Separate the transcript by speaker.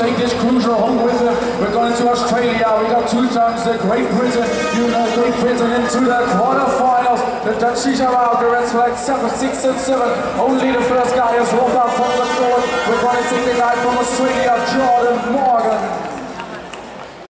Speaker 1: take this cruiser home with him. We're going to Australia. We got 2 times the Great Britain. Great Britain into the quarterfinals. The Dutchies are out. The Reds flag 7, 6 and 7. Only the first guy has rolled out from the court. We're going to take the guy from Australia, Jordan Moore.